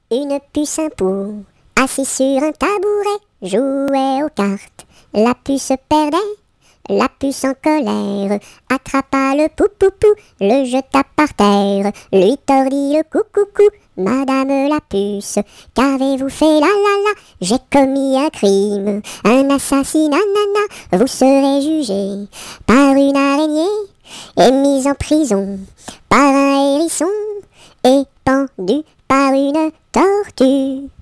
Une puce un pou, assis sur un tabouret, jouait aux cartes. La puce perdait, la puce en colère attrapa le pou-pou-pou, le jeta par terre, lui tordit le cou-cou-cou. Madame la puce, qu'avez-vous fait là là là? J'ai commis un crime, un assassinat nana. Vous serez jugé par une araignée et mise en prison par un hérisson et pendu par une tortue.